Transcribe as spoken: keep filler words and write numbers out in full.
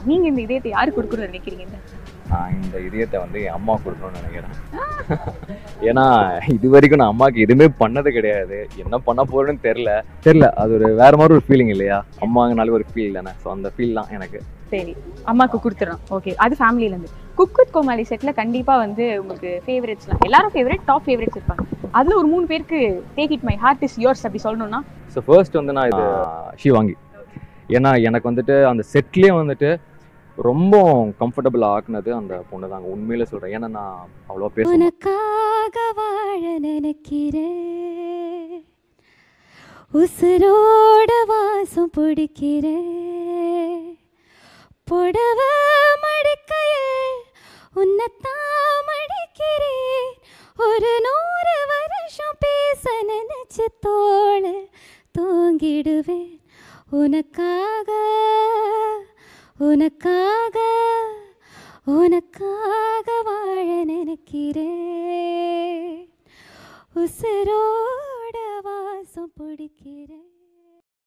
நீங்க இந்த இதயத்தை யாரு கொடுக்கணும்னு நினைக்கிறீங்க? நான் இந்த இதயத்தை வந்து என் அம்மா கொடுக்கணும்னு நினைக்கிறேன். ஏன்னா இது வரைக்கும் நான் அம்மாவுக்கு எதுவுமே பண்ணது கிடையாது. என்ன பண்ண போறேன்னு தெரியல தெரியல அது ஒரு வேற மாதிரி ஒரு ஃபீலிங் இல்லையா? அம்மாங்கனாலே ஒரு ஃபீல் தானே. ஸோ அந்த ஃபீல் தான் எனக்கு. சரி, அம்மாவுக்கு கொடுத்துறோம். ஓகே, அது ஃபேமிலியில இருந்து. குக் வித் கோமாளி செட்ல கண்டிப்பா வந்து உங்களுக்கு ஃபேவரட்ஸ்லாம் எல்லாரும் ஃபேவரட், டாப் ஃபேவரட்ஸ் இருப்பாங்க. அதுல ஒரு மூணு பேருக்கு take it my heart is yours அப்படி சொல்லணும்னா? ஸோ ஃபர்ஸ்ட் வந்து நான் இது ஷிவாங்கி. ஏன்னா எனக்கு வந்துட்டு அந்த செட்லேயே வந்துட்டு ரொம்ப கம்ஃபர்டபுள் ஆக்குனது அந்த பொண்ணு தாங்க. உண்மையில சொல்றேன். ஏன்னா நான் அவ்வளோ பேசுவேன். உனக்காக வாழ நினைக்கிறேன், உசுரோட வாசம் பிடிக்கிறேன், புடவ மடிக்கையில் உன்னைத்தான் மடிக்கிறேன், ஒரு நூறு வருஷம் பேச நினைச்சு தோள தூங்கிடுவேன், உனக்காக உனக்காக உனக்காக வாழ நினைக்கிறேன், உசுரோட வாசம் பிடிக்கிறேன்.